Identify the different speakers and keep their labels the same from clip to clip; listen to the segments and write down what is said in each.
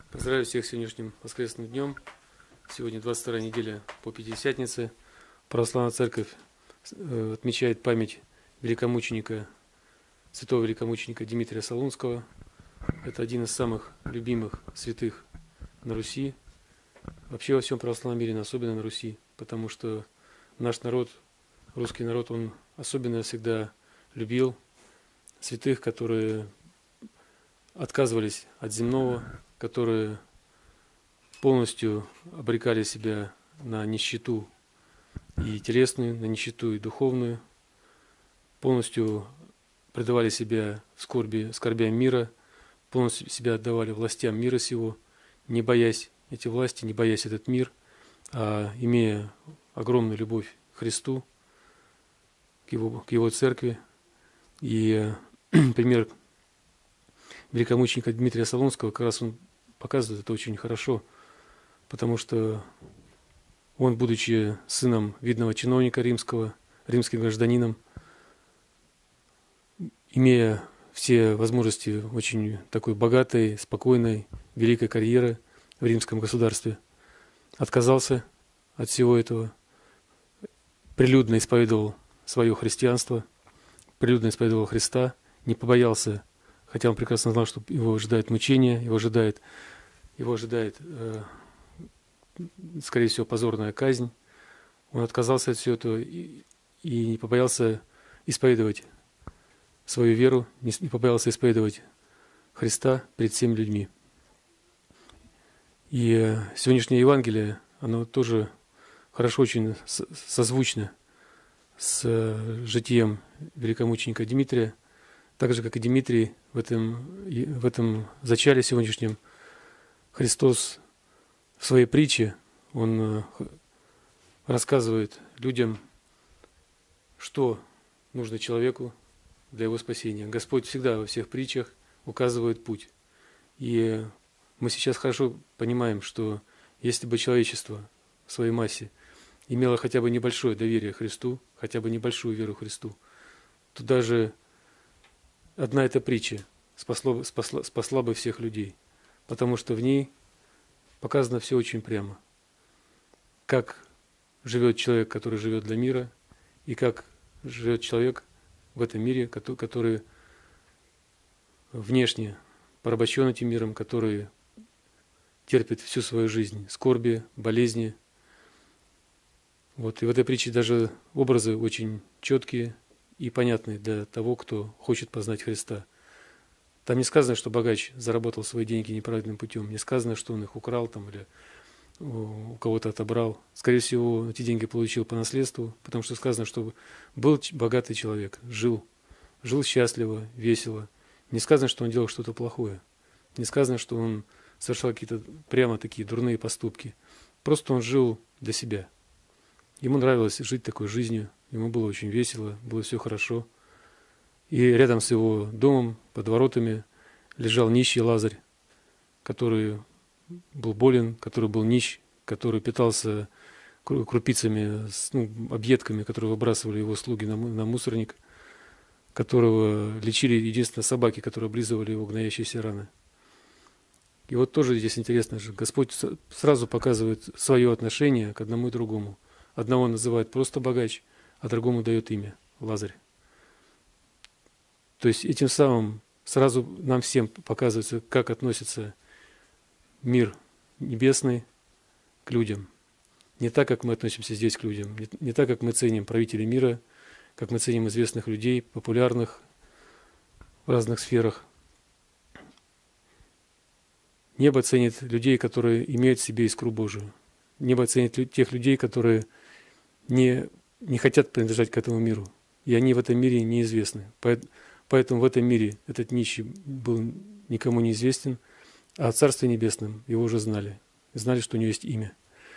Speaker 1: Поздравляю всех с сегодняшним воскресным днем. Сегодня 22-я неделя по Пятидесятнице. Православная Церковь отмечает память великомученика, святого великомученика Дмитрия Солунского. Это один из самых любимых святых на Руси. Вообще во всем православном мире, но особенно на Руси. Потому что наш народ, русский народ, он особенно всегда любил святых, которые отказывались от земного, которые полностью обрекали себя на нищету и телесную, на нищету и духовную, полностью предавали себя скорбям мира, полностью себя отдавали властям мира сего, не боясь эти власти, не боясь этот мир, а имея огромную любовь к Христу, к Его Церкви. И пример великомученика Дмитрия Солунского, как раз он показывает это очень хорошо, потому что он, будучи сыном видного чиновника римского, римским гражданином, имея все возможности очень такой богатой, спокойной, великой карьеры в римском государстве, отказался от всего этого, прилюдно исповедовал свое христианство, прилюдно исповедовал Христа, не побоялся, хотя он прекрасно знал, что его ожидает мучение, его ожидает, скорее всего, позорная казнь. Он отказался от всего этого и не побоялся исповедовать свою веру, не побоялся исповедовать Христа перед всеми людьми. И сегодняшнее Евангелие, оно тоже хорошо очень созвучно с житием великомученика Дмитрия, так же, как и Дмитрий в этом зачале сегодняшнем. Христос в своей притче, Он рассказывает людям, что нужно человеку для его спасения. Господь всегда во всех притчах указывает путь. И мы сейчас хорошо понимаем, что если бы человечество в своей массе имело хотя бы небольшое доверие Христу, хотя бы небольшую веру Христу, то даже одна эта притча спасла бы всех людей, потому что в ней показано все очень прямо. Как живет человек, который живет для мира, и как живет человек в этом мире, который внешне порабощен этим миром, который терпит всю свою жизнь скорби, болезни. Вот. И в этой притче даже образы очень четкие и понятные для того, кто хочет познать Христа. Там не сказано, что богач заработал свои деньги неправильным путем, не сказано, что он их украл там, или у кого-то отобрал. Скорее всего, эти деньги получил по наследству, потому что сказано, что был богатый человек, жил счастливо, весело. Не сказано, что он делал что-то плохое. Не сказано, что он совершал какие-то прямо такие дурные поступки. Просто он жил для себя. Ему нравилось жить такой жизнью, ему было очень весело, было все хорошо. И рядом с его домом, под воротами, лежал нищий Лазарь, который был болен, который был нищ, который питался крупицами, объедками, которые выбрасывали его слуги на мусорник, которого лечили единственно собаки, которые облизывали его гноящиеся раны. И вот тоже здесь интересно же, Господь сразу показывает свое отношение к одному и другому. Одного называет просто богач, а другому дает имя Лазарь. То есть этим самым сразу нам всем показывается, как относится мир небесный к людям. Не так, как мы относимся здесь к людям, не так, как мы ценим правителей мира, как мы ценим известных людей, популярных в разных сферах. Небо ценит людей, которые имеют в себе искру Божию. Небо ценит тех людей, которые не хотят принадлежать к этому миру. И они в этом мире неизвестны. Поэтому в этом мире этот нищий был никому не известен, а в Царстве Небесном его уже знали. Знали, что у него есть имя.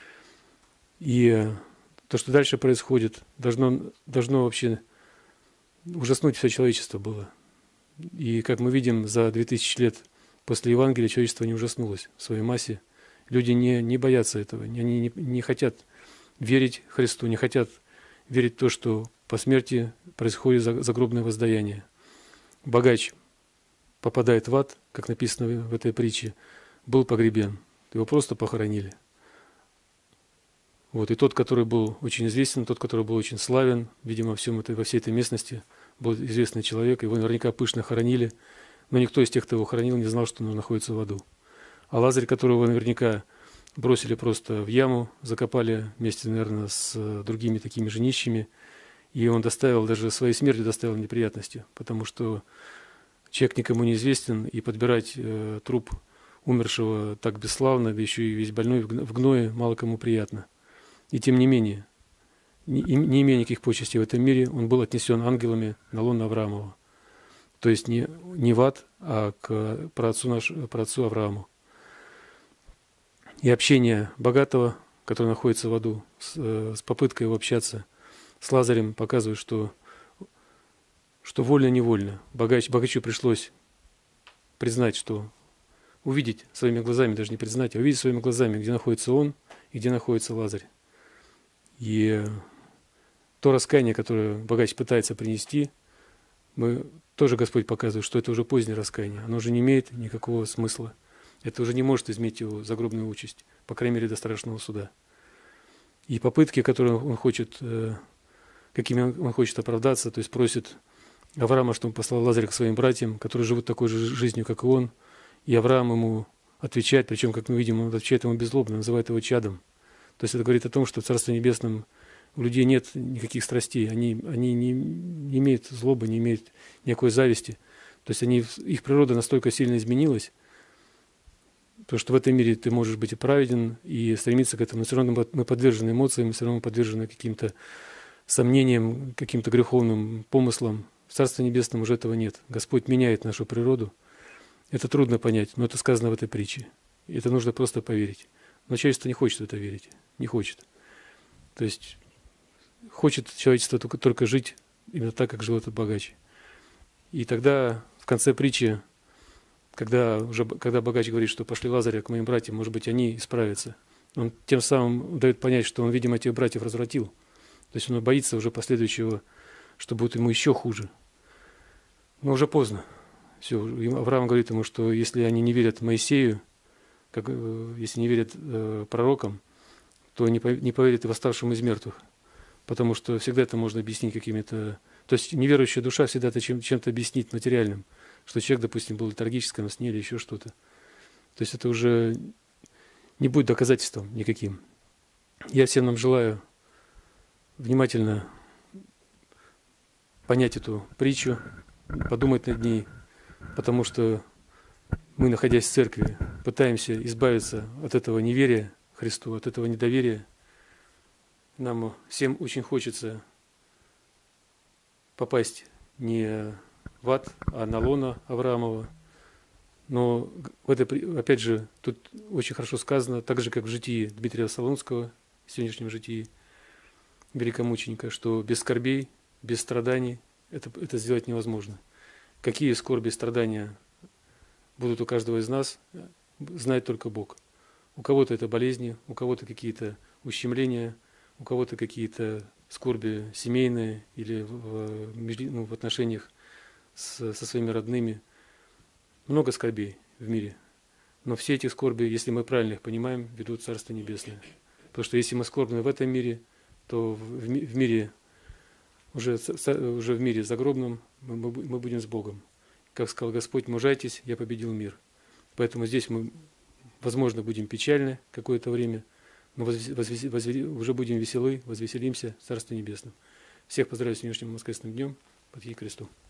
Speaker 1: И то, что дальше происходит, должно вообще ужаснуть все человечество было. И как мы видим, за 2000 лет после Евангелия человечество не ужаснулось в своей массе. Люди не боятся этого, они не хотят верить Христу, не хотят верить в то, что по смерти происходит загробное воздаяние. Богач попадает в ад, как написано в этой притче. был погребен. Его просто похоронили. Вот. И тот, который был очень известен, тот, который был очень славен, видимо, во всей этой местности, был известный человек, его наверняка пышно хоронили, но никто из тех, кто его хоронил, не знал, что он находится в аду. А Лазарь, которого наверняка бросили просто в яму, закопали вместе, наверное, с другими такими же нищими, и он даже своей смертью доставил неприятности, потому что человек никому не известен, и подбирать труп умершего так бесславно, да еще и весь больной в гное, мало кому приятно. И тем не менее, не имея никаких почестей в этом мире, он был отнесен ангелами на лоно Авраамова. То есть не в ад, а к праотцу Аврааму. И общение богатого, который находится в аду, с попыткой его общаться с Лазарем, показывает, что вольно-невольно богачу пришлось признать, что увидеть своими глазами, даже не признать, а увидеть своими глазами, где находится он и где находится Лазарь. И то раскаяние, которое богач пытается принести, тоже Господь показывает, что это уже позднее раскаяние. Оно уже не имеет никакого смысла. Это уже не может изменить его загробную участь, по крайней мере, до страшного суда. И попытки, какими он хочет оправдаться, то есть просит Авраама, чтобы он послал Лазаря к своим братьям, которые живут такой же жизнью, как и он, и Авраам ему отвечает, причем, как мы видим, он отвечает ему беззлобно, называет его чадом. То есть это говорит о том, что в Царстве Небесном у людей нет никаких страстей, они не имеют злобы, не имеют никакой зависти. То есть их природа настолько сильно изменилась, потому что в этом мире ты можешь быть и праведен, и стремиться к этому, но все равно мы подвержены эмоциям, все равно мы подвержены каким-то сомнениям, каким-то греховным помыслам. В Царстве Небесном уже этого нет. Господь меняет нашу природу. Это трудно понять, но это сказано в этой притче. И это нужно просто поверить. Но человечество не хочет в это верить. Не хочет. То есть хочет человечество только жить именно так, как жил этот богач. И тогда в конце притчи, когда богач говорит, что пошли Лазаря к моим братьям, может быть, они исправятся, он тем самым дает понять, что он, видимо, этих братьев развратил. То есть он боится уже последующего, что будет ему еще хуже. Но уже поздно. Все. Авраам говорит ему, что если они не верят Моисею, если не верят пророкам, то не поверят и восставшему из мертвых. Потому что всегда это можно объяснить какими-то... То есть неверующая душа всегда это чем-то объяснит материальным. Что человек, допустим, был в летаргическом сне или еще что-то. То есть это уже не будет доказательством никаким. Я всем нам желаю внимательно понять эту притчу, подумать над ней, потому что мы, находясь в церкви, пытаемся избавиться от этого неверия Христу, от этого недоверия. Нам всем очень хочется попасть не в ад, а на лоно Авраамова. Но опять же, тут очень хорошо сказано, так же, как в житии Дмитрия Солунского, в сегодняшнем житии великомученика, что без скорбей, без страданий это сделать невозможно. Какие скорби и страдания будут у каждого из нас, знает только Бог. У кого-то это болезни, у кого-то какие-то ущемления, у кого-то какие-то скорби семейные или в отношениях со своими родными. Много скорбей в мире. Но все эти скорби, если мы правильно их понимаем, ведут в Царство Небесное. Потому что если мы скорбны в этом мире, то в мире, уже в мире загробном мы будем с Богом. Как сказал Господь, мужайтесь, я победил мир. Поэтому здесь мы, возможно, будем печальны какое-то время, но уже будем веселы, возвеселимся в Царстве Небесном. Всех поздравляю с сегодняшним воскресным днем. Подъедь к кресту.